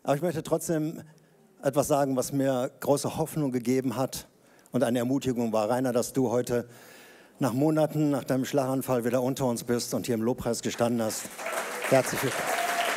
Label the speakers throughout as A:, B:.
A: Aber ich möchte trotzdem etwas sagen, was mir große Hoffnung gegeben hat und eine Ermutigung war. Rainer, dass du heute nach Monaten, nach deinem Schlaganfall wieder unter uns bist und hier im Lobpreis gestanden hast. Herzlich willkommen.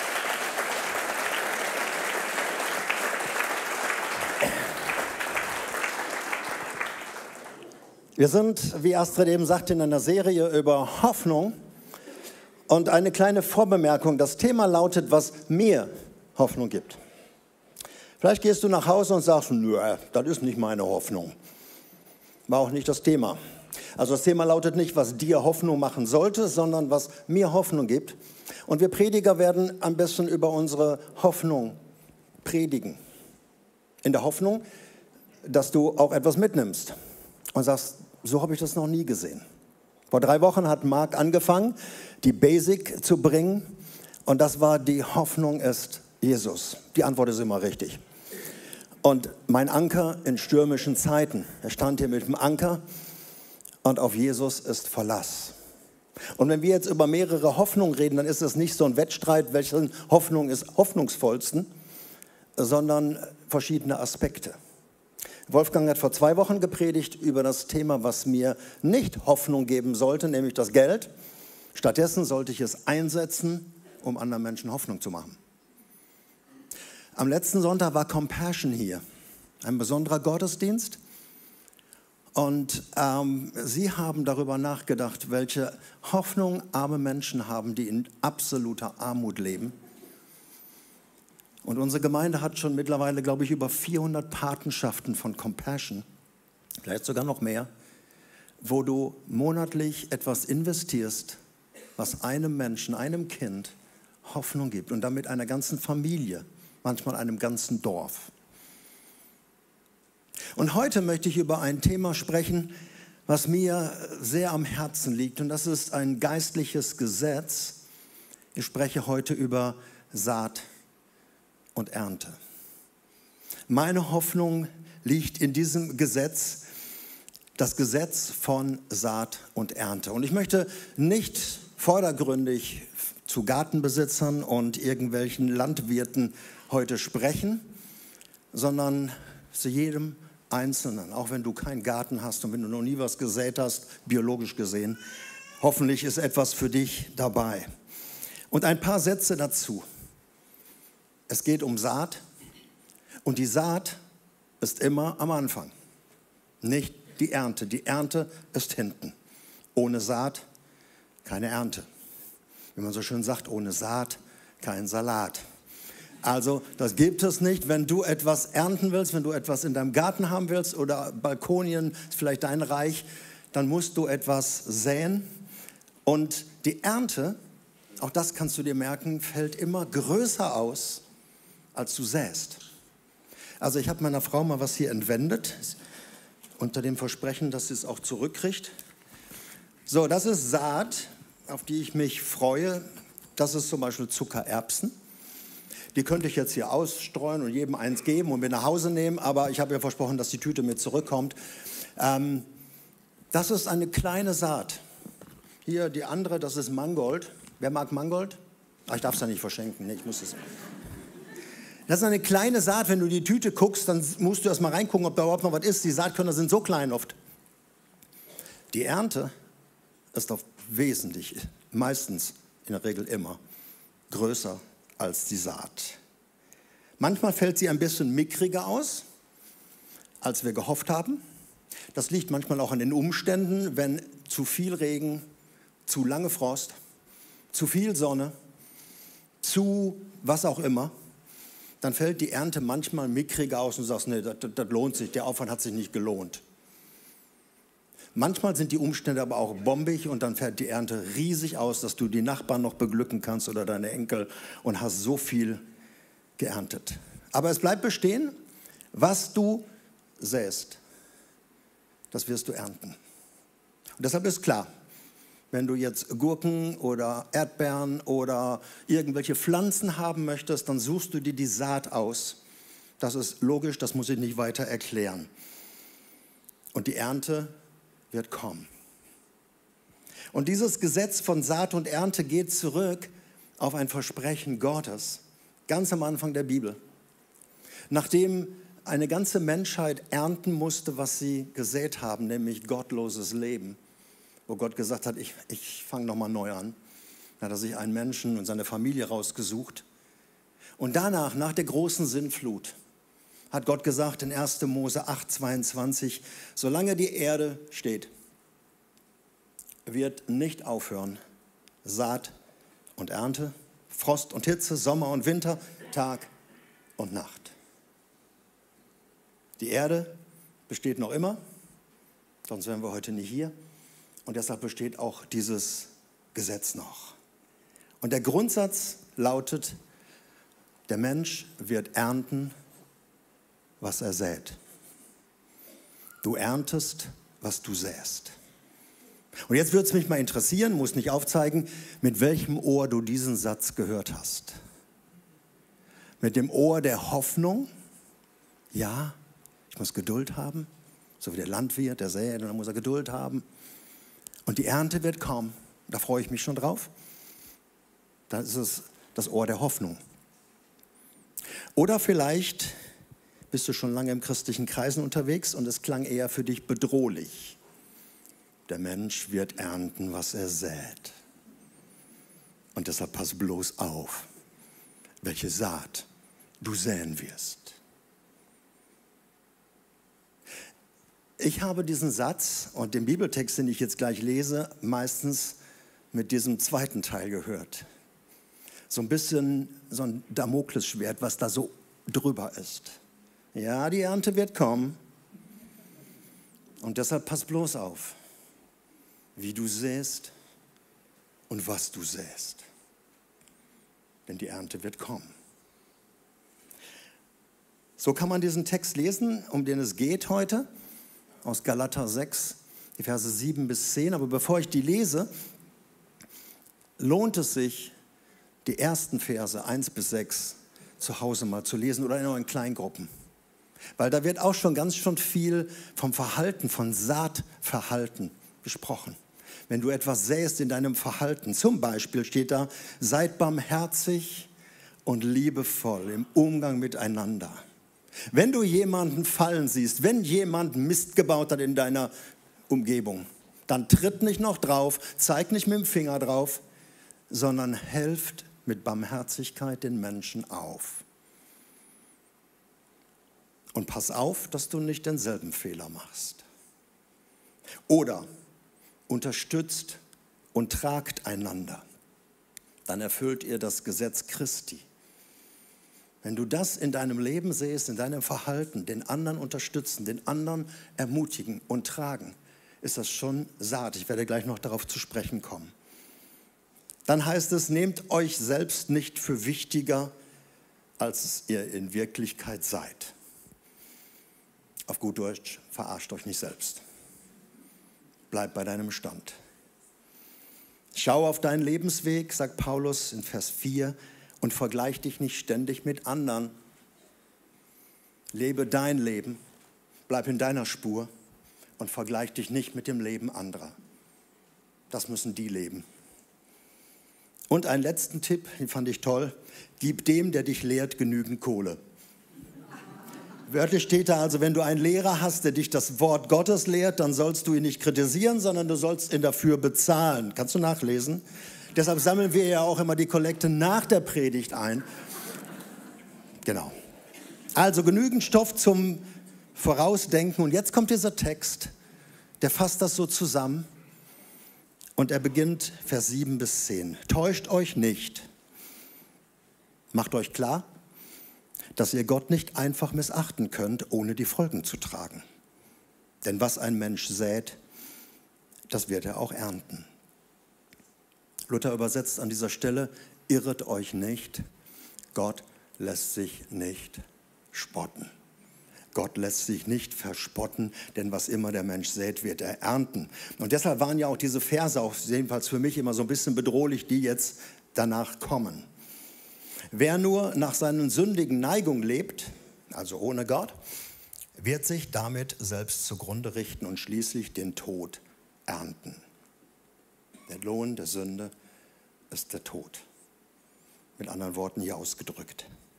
A: Wir sind, wie Astrid eben sagte, in einer Serie über Hoffnung. Und eine kleine Vorbemerkung. Das Thema lautet, was mir Hoffnung gibt. Vielleicht gehst du nach Hause und sagst, nö, das ist nicht meine Hoffnung. War auch nicht das Thema. Also das Thema lautet nicht, was dir Hoffnung machen sollte, sondern was mir Hoffnung gibt. Und wir Prediger werden ein bisschen über unsere Hoffnung predigen. In der Hoffnung, dass du auch etwas mitnimmst und sagst, so habe ich das noch nie gesehen. Vor 3 Wochen hat Marc angefangen, die Basic zu bringen. Und das war, die Hoffnung ist Jesus. Die Antwort ist immer richtig. Und mein Anker in stürmischen Zeiten. Er stand hier mit dem Anker und auf Jesus ist Verlass. Und wenn wir jetzt über mehrere Hoffnungen reden, dann ist es nicht so ein Wettstreit, welche Hoffnung ist hoffnungsvollsten, sondern verschiedene Aspekte. Wolfgang hat vor 2 Wochen gepredigt über das Thema, was mir nicht Hoffnung geben sollte, nämlich das Geld. Stattdessen sollte ich es einsetzen, um anderen Menschen Hoffnung zu machen. Am letzten Sonntag war Compassion hier, ein besonderer Gottesdienst. Und sie haben darüber nachgedacht, welche Hoffnung arme Menschen haben, die in absoluter Armut leben. Und unsere Gemeinde hat schon mittlerweile, glaube ich, über 400 Patenschaften von Compassion, vielleicht sogar noch mehr, wo du monatlich etwas investierst, was einem Menschen, einem Kind Hoffnung gibt und damit einer ganzen Familie, manchmal einem ganzen Dorf. Und heute möchte ich über ein Thema sprechen, was mir sehr am Herzen liegt, und das ist ein geistliches Gesetz. Ich spreche heute über Saat und Ernte. Meine Hoffnung liegt in diesem Gesetz, das Gesetz von Saat und Ernte. Und ich möchte nicht vordergründig zu Gartenbesitzern und irgendwelchen Landwirten heute sprechen, sondern zu jedem Einzelnen, auch wenn du keinen Garten hast und wenn du noch nie was gesät hast, biologisch gesehen, hoffentlich ist etwas für dich dabei. Und ein paar Sätze dazu. Es geht um Saat und die Saat ist immer am Anfang, nicht die Ernte. Die Ernte ist hinten. Ohne Saat keine Ernte. Wie man so schön sagt, ohne Saat kein Salat. Also das gibt es nicht, wenn du etwas ernten willst, wenn du etwas in deinem Garten haben willst oder Balkonien, ist vielleicht dein Reich, dann musst du etwas säen. Und die Ernte, auch das kannst du dir merken, fällt immer größer aus, als du säst. Also ich habe meiner Frau mal was hier entwendet, unter dem Versprechen, dass sie es auch zurückkriegt. So, das ist Saat, auf die ich mich freue. Das ist zum Beispiel Zuckererbsen. Die könnte ich jetzt hier ausstreuen und jedem eins geben und mit nach Hause nehmen, aber ich habe ihr versprochen, dass die Tüte mit zurückkommt. Das ist eine kleine Saat. Hier die andere, das ist Mangold. Wer mag Mangold? Ach, ich darf es ja nicht verschenken. Nee, ich muss es. Das ist eine kleine Saat. Wenn du in die Tüte guckst, dann musst du erst mal reingucken, ob da überhaupt noch was ist. Die Saatkörner sind so klein oft. Die Ernte ist auf wesentlich, meistens, in der Regel immer, größer als die Saat. Manchmal fällt sie ein bisschen mickriger aus, als wir gehofft haben. Das liegt manchmal auch an den Umständen, wenn zu viel Regen, zu lange Frost, zu viel Sonne, zu was auch immer, dann fällt die Ernte manchmal mickriger aus und du sagst, nee, das lohnt sich, der Aufwand hat sich nicht gelohnt. Manchmal sind die Umstände aber auch bombig und dann fällt die Ernte riesig aus, dass du die Nachbarn noch beglücken kannst oder deine Enkel und hast so viel geerntet. Aber es bleibt bestehen, was du säst, das wirst du ernten. Und deshalb ist klar, wenn du jetzt Gurken oder Erdbeeren oder irgendwelche Pflanzen haben möchtest, dann suchst du dir die Saat aus. Das ist logisch, das muss ich nicht weiter erklären. Und die Ernte wird kommen. Und dieses Gesetz von Saat und Ernte geht zurück auf ein Versprechen Gottes, ganz am Anfang der Bibel. Nachdem eine ganze Menschheit ernten musste, was sie gesät haben, nämlich gottloses Leben, wo Gott gesagt hat, ich fange nochmal neu an, dann hat er sich einen Menschen und seine Familie rausgesucht. Und danach, nach der großen Sintflut, hat Gott gesagt in 1. Mose 8,22, solange die Erde steht, wird nicht aufhören Saat und Ernte, Frost und Hitze, Sommer und Winter, Tag und Nacht. Die Erde besteht noch immer, sonst wären wir heute nicht hier. Und deshalb besteht auch dieses Gesetz noch. Und der Grundsatz lautet, der Mensch wird ernten, was er sät. Du erntest, was du säst. Und jetzt würde es mich mal interessieren, muss nicht aufzeigen, mit welchem Ohr du diesen Satz gehört hast. Mit dem Ohr der Hoffnung, ja, ich muss Geduld haben, so wie der Landwirt, der sät, und dann muss er Geduld haben. Und die Ernte wird kommen, da freue ich mich schon drauf. Da ist es das Ohr der Hoffnung. Oder vielleicht bist du schon lange im christlichen Kreisen unterwegs und es klang eher für dich bedrohlich. Der Mensch wird ernten, was er sät. Und deshalb pass bloß auf, welche Saat du säen wirst. Ich habe diesen Satz und den Bibeltext, den ich jetzt gleich lese, meistens mit diesem zweiten Teil gehört. So ein bisschen so ein Damoklesschwert, was da so drüber ist. Ja, die Ernte wird kommen. Und deshalb pass bloß auf, wie du säst und was du säst. Denn die Ernte wird kommen. So kann man diesen Text lesen, um den es geht heute, aus Galater 6, die Verse 7 bis 10. Aber bevor ich die lese, lohnt es sich, die ersten Verse 1 bis 6 zu Hause mal zu lesen oder in euren Kleingruppen. Weil da wird auch schon ganz viel vom Verhalten, von Saatverhalten gesprochen. Wenn du etwas säst in deinem Verhalten, zum Beispiel steht da, seid barmherzig und liebevoll im Umgang miteinander. Wenn du jemanden fallen siehst, wenn jemand Mist gebaut hat in deiner Umgebung, dann tritt nicht noch drauf, zeig nicht mit dem Finger drauf, sondern helft mit Barmherzigkeit den Menschen auf. Und pass auf, dass du nicht denselben Fehler machst. Oder unterstützt und tragt einander. Dann erfüllt ihr das Gesetz Christi. Wenn du das in deinem Leben siehst, in deinem Verhalten, den anderen unterstützen, den anderen ermutigen und tragen, ist das schon Saat. Ich werde gleich noch darauf zu sprechen kommen. Dann heißt es, nehmt euch selbst nicht für wichtiger, als ihr in Wirklichkeit seid. Auf gut Deutsch, verarscht euch nicht selbst. Bleib bei deinem Stand. Schau auf deinen Lebensweg, sagt Paulus in Vers 4, und vergleich dich nicht ständig mit anderen. Lebe dein Leben, bleib in deiner Spur und vergleich dich nicht mit dem Leben anderer. Das müssen die leben. Und einen letzten Tipp, den fand ich toll, gib dem, der dich lehrt, genügend Kohle. Wörtlich steht da also, wenn du einen Lehrer hast, der dich das Wort Gottes lehrt, dann sollst du ihn nicht kritisieren, sondern du sollst ihn dafür bezahlen. Kannst du nachlesen? Deshalb sammeln wir ja auch immer die Kollekte nach der Predigt ein. Genau. Also genügend Stoff zum Vorausdenken. Und jetzt kommt dieser Text, der fasst das so zusammen. Und er beginnt Vers 7 bis 10. Täuscht euch nicht. Macht euch klar, dass ihr Gott nicht einfach missachten könnt, ohne die Folgen zu tragen. Denn was ein Mensch sät, das wird er auch ernten. Luther übersetzt an dieser Stelle, irret euch nicht, Gott lässt sich nicht spotten. Gott lässt sich nicht verspotten, denn was immer der Mensch sät, wird er ernten. Und deshalb waren ja auch diese Verse, auch jedenfalls für mich immer so ein bisschen bedrohlich, die jetzt danach kommen. Wer nur nach seinen sündigen Neigungen lebt, also ohne Gott, wird sich damit selbst zugrunde richten und schließlich den Tod ernten. Der Lohn der Sünde ist der Tod. Mit anderen Worten hier ausgedrückt.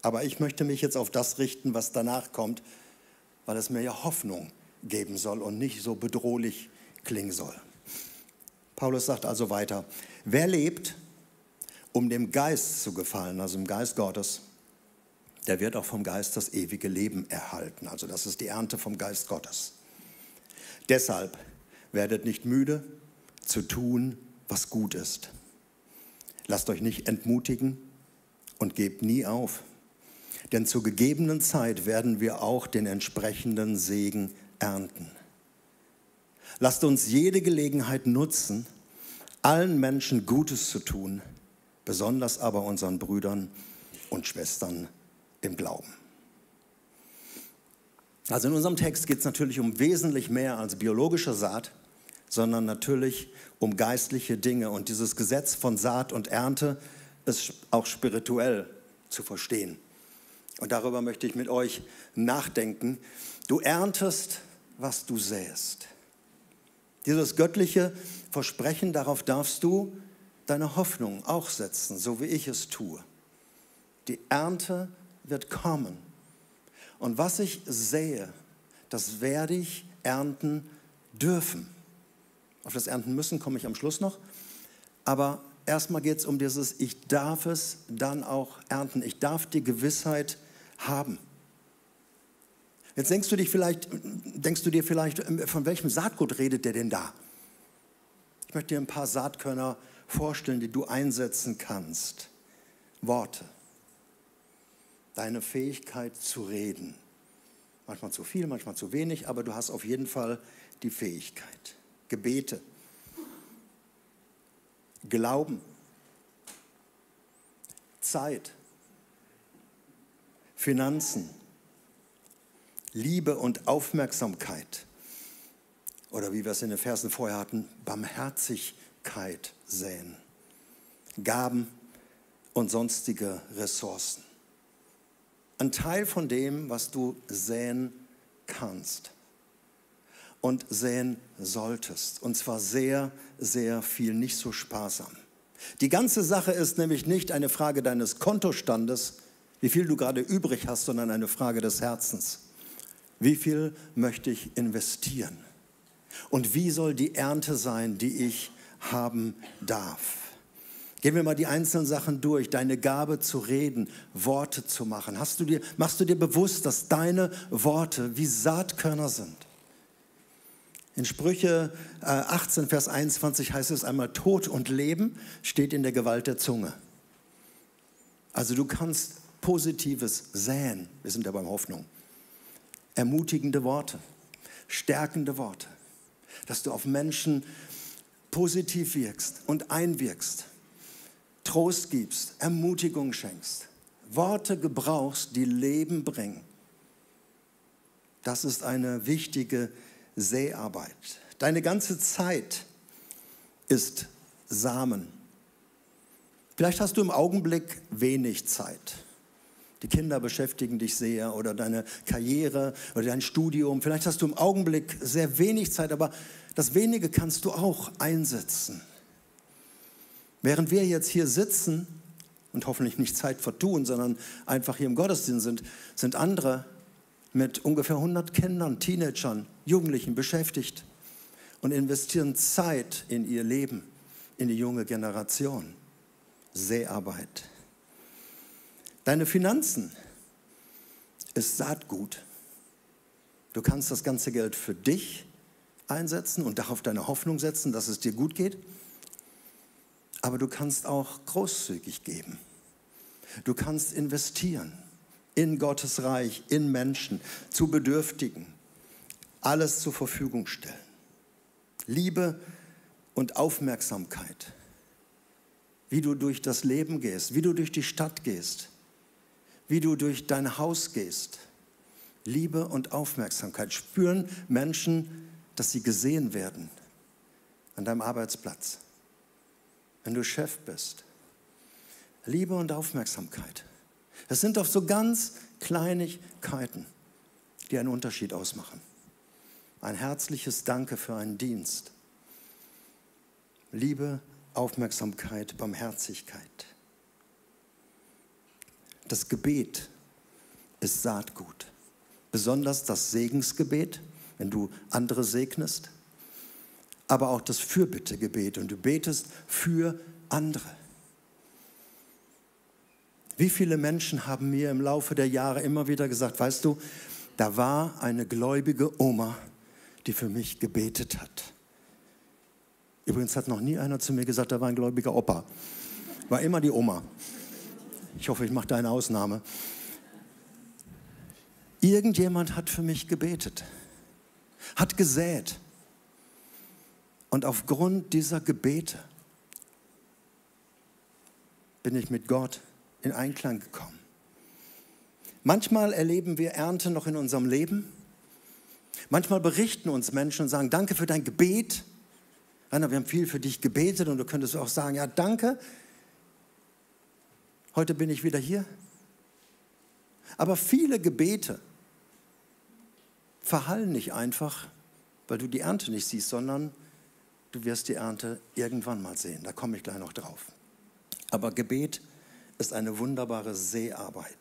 A: Aber ich möchte mich jetzt auf das richten, was danach kommt, weil es mir ja Hoffnung geben soll und nicht so bedrohlich klingen soll. Paulus sagt also weiter, wer lebt, um dem Geist zu gefallen, also dem Geist Gottes, der wird auch vom Geist das ewige Leben erhalten. Also das ist die Ernte vom Geist Gottes. Deshalb werdet nicht müde zu tun, was gut ist. Lasst euch nicht entmutigen und gebt nie auf. Denn zur gegebenen Zeit werden wir auch den entsprechenden Segen ernten. Lasst uns jede Gelegenheit nutzen, allen Menschen Gutes zu tun, besonders aber unseren Brüdern und Schwestern im Glauben. Also in unserem Text geht es natürlich um wesentlich mehr als biologische Saat, sondern natürlich um geistliche Dinge. Und dieses Gesetz von Saat und Ernte ist auch spirituell zu verstehen. Und darüber möchte ich mit euch nachdenken. Du erntest, was du säst. Dieses göttliche Versprechen, darauf darfst du deine Hoffnung auch setzen, so wie ich es tue. Die Ernte wird kommen. Und was ich sähe, das werde ich ernten dürfen. Auf das Ernten müssen komme ich am Schluss noch. Aber erstmal geht es um dieses, ich darf es dann auch ernten. Ich darf die Gewissheit haben. Jetzt denkst du dir vielleicht, von welchem Saatgut redet der denn da? Ich möchte dir ein paar Saatkörner vorstellen, die du einsetzen kannst. Worte. Deine Fähigkeit zu reden. Manchmal zu viel, manchmal zu wenig, aber du hast auf jeden Fall die Fähigkeit. Gebete. Glauben. Zeit. Finanzen. Liebe und Aufmerksamkeit. Oder wie wir es in den Versen vorher hatten, Barmherzigkeit säen. Gaben und sonstige Ressourcen. Ein Teil von dem, was du säen kannst und säen solltest. Und zwar sehr, sehr viel, nicht so sparsam. Die ganze Sache ist nämlich nicht eine Frage deines Kontostandes, wie viel du gerade übrig hast, sondern eine Frage des Herzens. Wie viel möchte ich investieren? Und wie soll die Ernte sein, die ich haben darf? Gehen wir mal die einzelnen Sachen durch. Deine Gabe zu reden, Worte zu machen. Machst du dir bewusst, dass deine Worte wie Saatkörner sind? In Sprüche 18, Vers 21 heißt es einmal, Tod und Leben steht in der Gewalt der Zunge. Also du kannst Positives säen. Wir sind ja beim Hoffnung. Ermutigende Worte, stärkende Worte, dass du auf Menschen positiv wirkst und einwirkst, Trost gibst, Ermutigung schenkst, Worte gebrauchst, die Leben bringen. Das ist eine wichtige Säarbeit. Deine ganze Zeit ist Samen. Vielleicht hast du im Augenblick wenig Zeit. Die Kinder beschäftigen dich sehr oder deine Karriere oder dein Studium. Vielleicht hast du im Augenblick sehr wenig Zeit, aber das Wenige kannst du auch einsetzen. Während wir jetzt hier sitzen und hoffentlich nicht Zeit vertun, sondern einfach hier im Gottesdienst sind andere mit ungefähr 100 Kindern, Teenagern, Jugendlichen beschäftigt und investieren Zeit in ihr Leben, in die junge Generation. Säarbeit. Deine Finanzen ist Saatgut. Du kannst das ganze Geld für dich einsetzen und darauf deine Hoffnung setzen, dass es dir gut geht. Aber du kannst auch großzügig geben. Du kannst investieren in Gottes Reich, in Menschen, zu Bedürftigen. Alles zur Verfügung stellen. Liebe und Aufmerksamkeit. Wie du durch das Leben gehst, wie du durch die Stadt gehst, wie du durch dein Haus gehst. Liebe und Aufmerksamkeit. Spüren Menschen, dass sie gesehen werden an deinem Arbeitsplatz, wenn du Chef bist. Liebe und Aufmerksamkeit. Das sind doch so ganz Kleinigkeiten, die einen Unterschied ausmachen. Ein herzliches Danke für einen Dienst. Liebe, Aufmerksamkeit, Barmherzigkeit. Das Gebet ist Saatgut. Besonders das Segensgebet, wenn du andere segnest, aber auch das Fürbittegebet und du betest für andere. Wie viele Menschen haben mir im Laufe der Jahre immer wieder gesagt, weißt du, da war eine gläubige Oma, die für mich gebetet hat. Übrigens hat noch nie einer zu mir gesagt, da war ein gläubiger Opa. War immer die Oma. Ich hoffe, ich mache da eine Ausnahme. Irgendjemand hat für mich gebetet, hat gesät. Und aufgrund dieser Gebete bin ich mit Gott in Einklang gekommen. Manchmal erleben wir Ernte noch in unserem Leben. Manchmal berichten uns Menschen und sagen, danke für dein Gebet. Rainer, wir haben viel für dich gebetet und du könntest auch sagen, ja danke, heute bin ich wieder hier. Aber viele Gebete verhallen nicht einfach, weil du die Ernte nicht siehst, sondern du wirst die Ernte irgendwann mal sehen. Da komme ich gleich noch drauf. Aber Gebet ist eine wunderbare Seearbeit.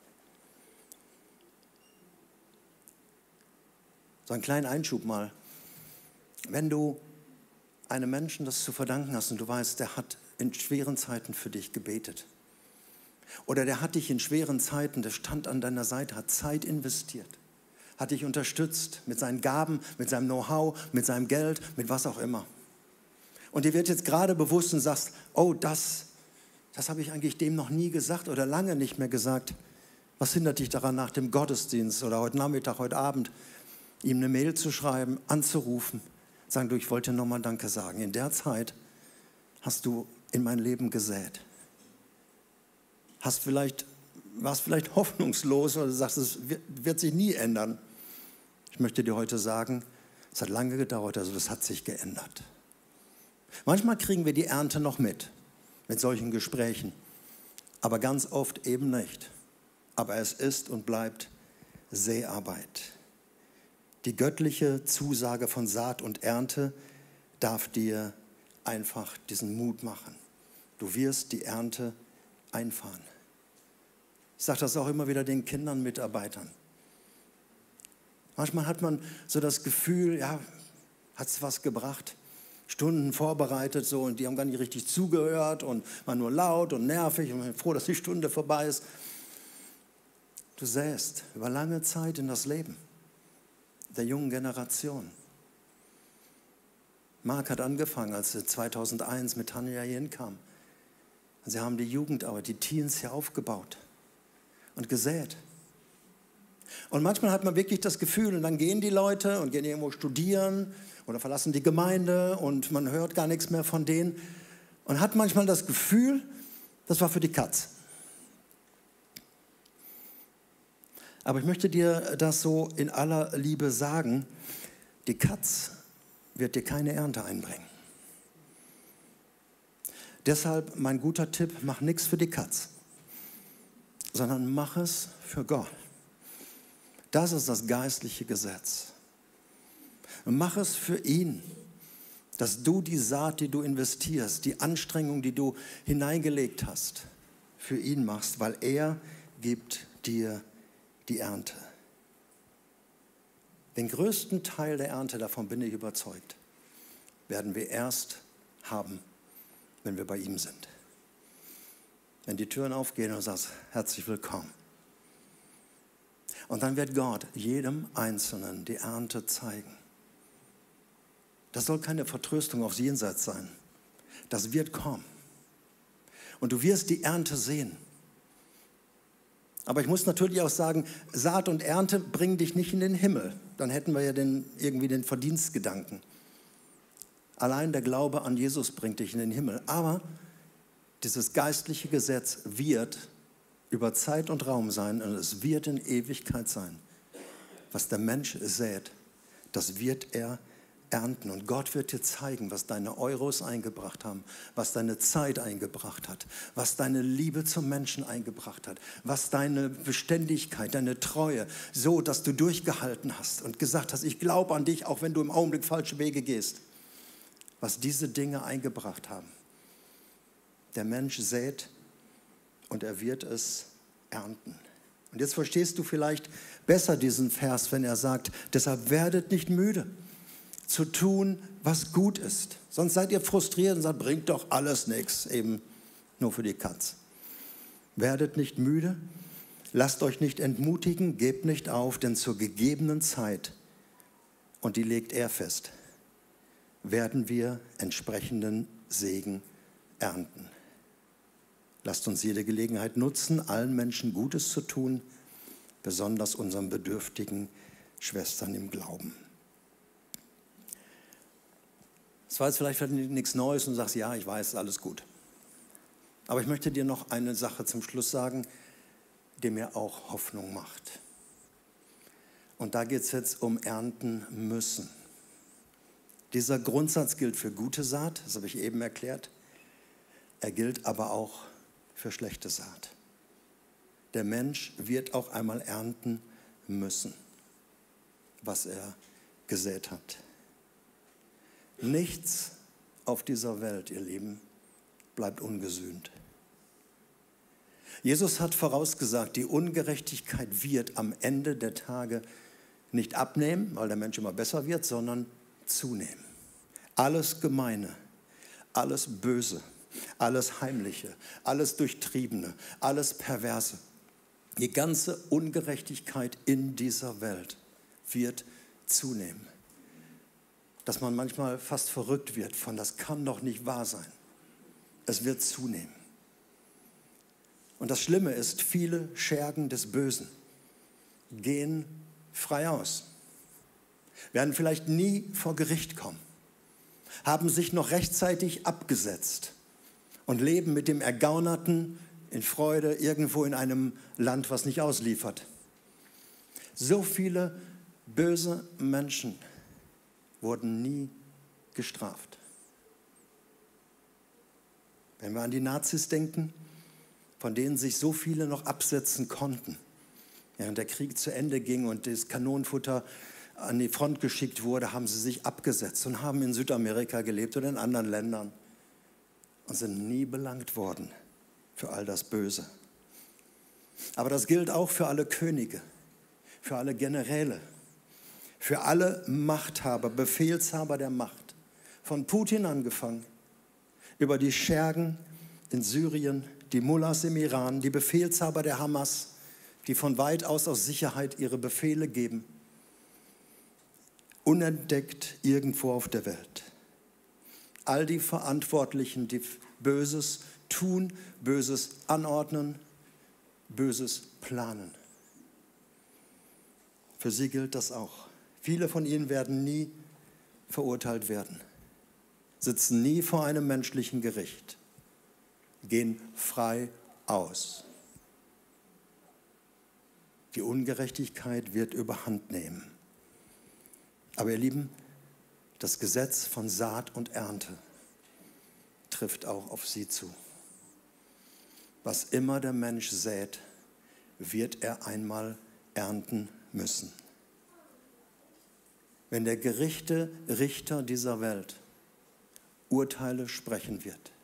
A: So einen kleinen Einschub mal. Wenn du einem Menschen das zu verdanken hast und du weißt, der hat in schweren Zeiten für dich gebetet. Oder der hat dich in schweren Zeiten, der stand an deiner Seite, hat Zeit investiert, hat dich unterstützt mit seinen Gaben, mit seinem Know-how, mit seinem Geld, mit was auch immer. Und dir wird jetzt gerade bewusst und sagst, oh, das habe ich eigentlich dem noch nie gesagt oder lange nicht mehr gesagt. Was hindert dich daran, nach dem Gottesdienst oder heute Nachmittag, heute Abend, ihm eine Mail zu schreiben, anzurufen, sagen, du, ich wollte nochmal Danke sagen. In der Zeit hast du in mein Leben gesät. Warst vielleicht hoffnungslos oder du sagst, es wird sich nie ändern. Ich möchte dir heute sagen, es hat lange gedauert, also das hat sich geändert. Manchmal kriegen wir die Ernte noch mit solchen Gesprächen, aber ganz oft eben nicht. Aber es ist und bleibt Seearbeit. Die göttliche Zusage von Saat und Ernte darf dir einfach diesen Mut machen. Du wirst die Ernte einfahren. Ich sage das auch immer wieder den Kindern, Mitarbeitern. Manchmal hat man so das Gefühl, ja, hat es was gebracht? Stunden vorbereitet so und die haben gar nicht richtig zugehört und waren nur laut und nervig und ich bin froh, dass die Stunde vorbei ist. Du säst über lange Zeit in das Leben der jungen Generation. Marc hat angefangen, als er 2001 mit Tanja hier hinkam. Sie haben die Jugendarbeit, die Teens hier aufgebaut und gesät. Und manchmal hat man wirklich das Gefühl, und dann gehen die Leute und gehen irgendwo studieren oder verlassen die Gemeinde und man hört gar nichts mehr von denen und hat manchmal das Gefühl, das war für die Katz. Aber ich möchte dir das so in aller Liebe sagen, die Katz wird dir keine Ernte einbringen. Deshalb mein guter Tipp, mach nichts für die Katz, sondern mach es für Gott. Das ist das geistliche Gesetz. Und mach es für ihn, dass du die Saat, die du investierst, die Anstrengung, die du hineingelegt hast, für ihn machst, weil er gibt dir die Ernte. Den größten Teil der Ernte, davon bin ich überzeugt, werden wir erst haben, wenn wir bei ihm sind. Wenn die Türen aufgehen und du sagst, herzlich willkommen. Und dann wird Gott jedem Einzelnen die Ernte zeigen. Das soll keine Vertröstung aufs Jenseits sein. Das wird kommen. Und du wirst die Ernte sehen. Aber ich muss natürlich auch sagen, Saat und Ernte bringen dich nicht in den Himmel. Dann hätten wir ja irgendwie den Verdienstgedanken. Allein der Glaube an Jesus bringt dich in den Himmel. Aber dieses geistliche Gesetz wird über Zeit und Raum sein und es wird in Ewigkeit sein. Was der Mensch sät, das wird er ernten. Und Gott wird dir zeigen, was deine Euros eingebracht haben, was deine Zeit eingebracht hat, was deine Liebe zum Menschen eingebracht hat, was deine Beständigkeit, deine Treue, so, dass du durchgehalten hast und gesagt hast, ich glaube an dich, auch wenn du im Augenblick falsche Wege gehst, was diese Dinge eingebracht haben. Der Mensch sät und er wird es ernten. Und jetzt verstehst du vielleicht besser diesen Vers, wenn er sagt, deshalb werdet nicht müde zu tun, was gut ist. Sonst seid ihr frustriert und sagt, bringt doch alles nichts, eben nur für die Katz. Werdet nicht müde, lasst euch nicht entmutigen, gebt nicht auf, denn zur gegebenen Zeit, und die legt er fest, werden wir entsprechenden Segen ernten. Lasst uns jede Gelegenheit nutzen, allen Menschen Gutes zu tun, besonders unseren bedürftigen Schwestern im Glauben. Das war jetzt vielleicht nichts Neues und du sagst, ja, ich weiß, alles gut. Aber ich möchte dir noch eine Sache zum Schluss sagen, die mir auch Hoffnung macht. Und da geht es jetzt um ernten müssen. Dieser Grundsatz gilt für gute Saat, das habe ich eben erklärt. Er gilt aber auch für schlechte Saat. Der Mensch wird auch einmal ernten müssen, was er gesät hat. Nichts auf dieser Welt, ihr Lieben, bleibt ungesühnt. Jesus hat vorausgesagt, die Ungerechtigkeit wird am Ende der Tage nicht abnehmen, weil der Mensch immer besser wird, sondern zunehmen. Alles Gemeine, alles Böse, alles Heimliche, alles Durchtriebene, alles Perverse, die ganze Ungerechtigkeit in dieser Welt wird zunehmen. Dass man manchmal fast verrückt wird von, das kann doch nicht wahr sein. Es wird zunehmen. Und das Schlimme ist, viele Schergen des Bösen gehen frei aus, werden vielleicht nie vor Gericht kommen, haben sich noch rechtzeitig abgesetzt und leben mit dem Ergaunerten in Freude irgendwo in einem Land, was nicht ausliefert. So viele böse Menschen wurden nie gestraft. Wenn wir an die Nazis denken, von denen sich so viele noch absetzen konnten, während der Krieg zu Ende ging und das Kanonenfutter an die Front geschickt wurde, haben sie sich abgesetzt und haben in Südamerika gelebt oder in anderen Ländern und sind nie belangt worden für all das Böse. Aber das gilt auch für alle Könige, für alle Generäle, für alle Machthaber, Befehlshaber der Macht, von Putin angefangen, über die Schergen in Syrien, die Mullahs im Iran, die Befehlshaber der Hamas, die von weit aus Sicherheit ihre Befehle geben, unentdeckt irgendwo auf der Welt. All die Verantwortlichen, die Böses tun, Böses anordnen, Böses planen. Für sie gilt das auch. Viele von ihnen werden nie verurteilt werden, sitzen nie vor einem menschlichen Gericht, gehen frei aus. Die Ungerechtigkeit wird überhand nehmen. Aber ihr Lieben, das Gesetz von Saat und Ernte trifft auch auf sie zu. Was immer der Mensch sät, wird er einmal ernten müssen. Wenn der gerechte Richter dieser Welt Urteile sprechen wird,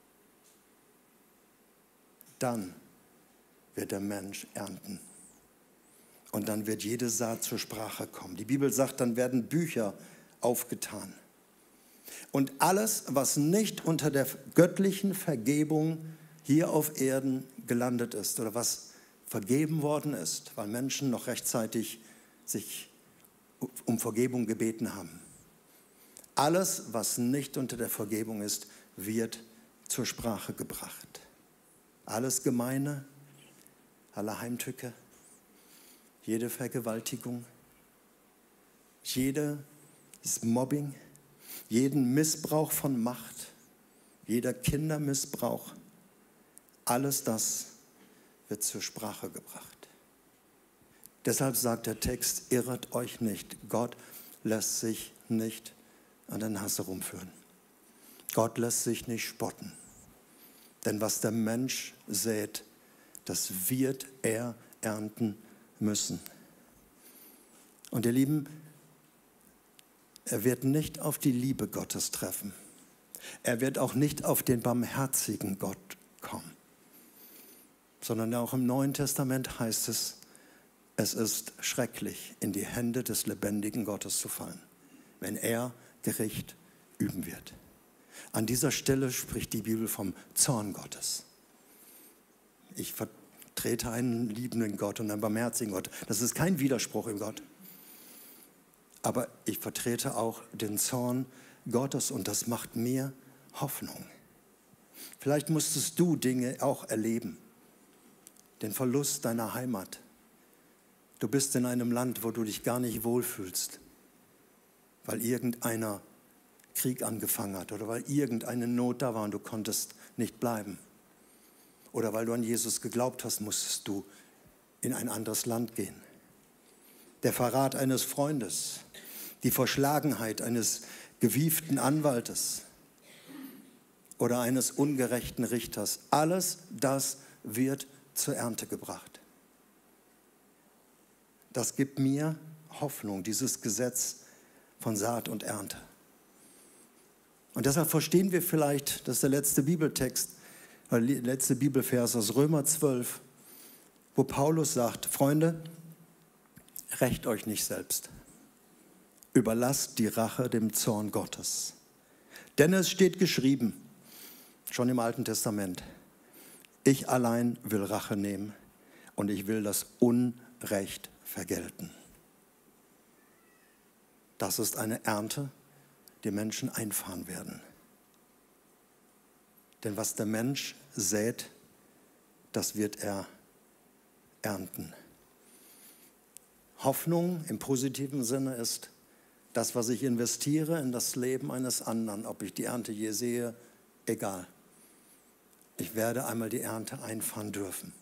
A: dann wird der Mensch ernten. Und dann wird jede Saat zur Sprache kommen. Die Bibel sagt, dann werden Bücher aufgetan. Und alles, was nicht unter der göttlichen Vergebung hier auf Erden gelandet ist oder was vergeben worden ist, weil Menschen noch rechtzeitig sich um Vergebung gebeten haben. Alles, was nicht unter der Vergebung ist, wird zur Sprache gebracht. Alles Gemeine, alle Heimtücke, jede Vergewaltigung, jedes Mobbing, jeden Missbrauch von Macht, jeder Kindermissbrauch, alles das wird zur Sprache gebracht. Deshalb sagt der Text, irret euch nicht, Gott lässt sich nicht an der Nase rumführen. Gott lässt sich nicht spotten. Denn was der Mensch sät, das wird er ernten müssen. Und ihr Lieben, er wird nicht auf die Liebe Gottes treffen. Er wird auch nicht auf den barmherzigen Gott kommen. Sondern auch im Neuen Testament heißt es, Es ist schrecklich, in die Hände des lebendigen Gottes zu fallen, wenn er Gericht üben wird. An dieser Stelle spricht die Bibel vom Zorn Gottes. Ich vertrete einen liebenden Gott und einen barmherzigen Gott. Das ist kein Widerspruch in Gott. Aber ich vertrete auch den Zorn Gottes und das macht mir Hoffnung. Vielleicht musstest du Dinge auch erleben. Den Verlust deiner Heimat. Du bist in einem Land, wo du dich gar nicht wohlfühlst, weil irgendeiner Krieg angefangen hat oder weil irgendeine Not da war und du konntest nicht bleiben. Oder weil du an Jesus geglaubt hast, musstest du in ein anderes Land gehen. Der Verrat eines Freundes, die Verschlagenheit eines gewieften Anwaltes oder eines ungerechten Richters, alles das wird zur Ernte gebracht. Das gibt mir Hoffnung, dieses Gesetz von Saat und Ernte. Und deshalb verstehen wir vielleicht, das ist der letzte Bibeltext, der letzte Bibelvers aus Römer 12, wo Paulus sagt, Freunde, rächt euch nicht selbst. Überlasst die Rache dem Zorn Gottes. Denn es steht geschrieben, schon im Alten Testament, ich allein will Rache nehmen und ich will das Unrecht vergelten. Das ist eine Ernte, die Menschen einfahren werden. Denn was der Mensch sät, das wird er ernten. Hoffnung im positiven Sinne ist, das, was ich investiere in das Leben eines anderen, ob ich die Ernte je sehe, egal. Ich werde einmal die Ernte einfahren dürfen.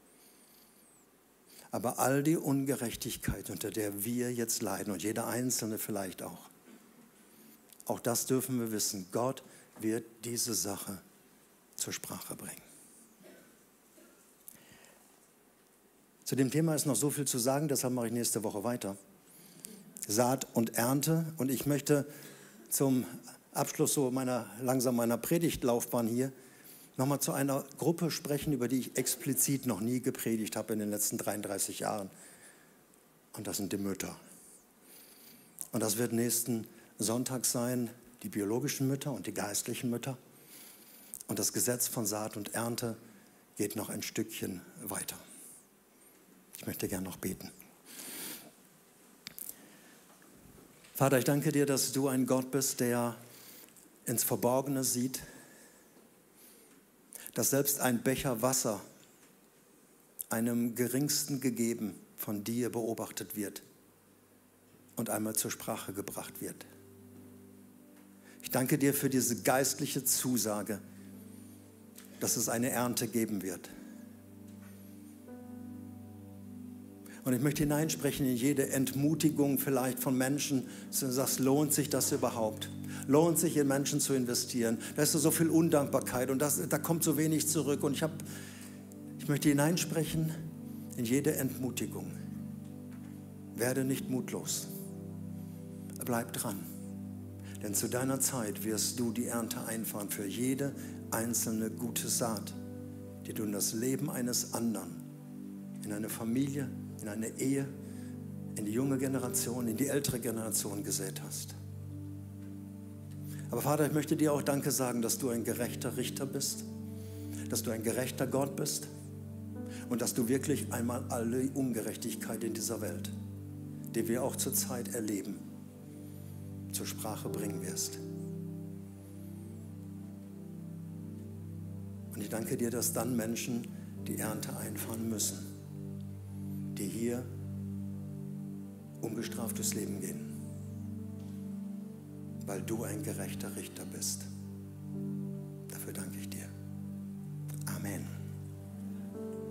A: Aber all die Ungerechtigkeit, unter der wir jetzt leiden und jeder Einzelne vielleicht auch das dürfen wir wissen, Gott wird diese Sache zur Sprache bringen. Zu dem Thema ist noch so viel zu sagen, deshalb mache ich nächste Woche weiter. Saat und Ernte. Und ich möchte zum Abschluss so meiner Predigtlaufbahn hier nochmal zu einer Gruppe sprechen, über die ich explizit noch nie gepredigt habe in den letzten 33 Jahren. Und das sind die Mütter. Und das wird nächsten Sonntag sein, die biologischen Mütter und die geistlichen Mütter. Und das Gesetz von Saat und Ernte geht noch ein Stückchen weiter. Ich möchte gerne noch beten. Vater, ich danke dir, dass du ein Gott bist, der ins Verborgene sieht, dass selbst ein Becher Wasser einem Geringsten gegeben von dir beobachtet wird und einmal zur Sprache gebracht wird. Ich danke dir für diese geistliche Zusage, dass es eine Ernte geben wird. Und ich möchte hineinsprechen in jede Entmutigung vielleicht von Menschen, dass du sagst, lohnt sich das überhaupt? Lohnt sich in Menschen zu investieren? Da ist so viel Undankbarkeit und da kommt so wenig zurück. Und ich möchte hineinsprechen in jede Entmutigung. Werde nicht mutlos. Bleib dran. Denn zu deiner Zeit wirst du die Ernte einfahren für jede einzelne gute Saat, die du in das Leben eines anderen, in eine Familie, in eine Ehe, in die junge Generation, in die ältere Generation gesät hast. Aber Vater, ich möchte dir auch Danke sagen, dass du ein gerechter Richter bist, dass du ein gerechter Gott bist und dass du wirklich einmal alle Ungerechtigkeit in dieser Welt, die wir auch zur Zeit erleben, zur Sprache bringen wirst. Und ich danke dir, dass dann Menschen die Ernte einfahren müssen, die hier ungestraft durchs Leben gehen, weil du ein gerechter Richter bist.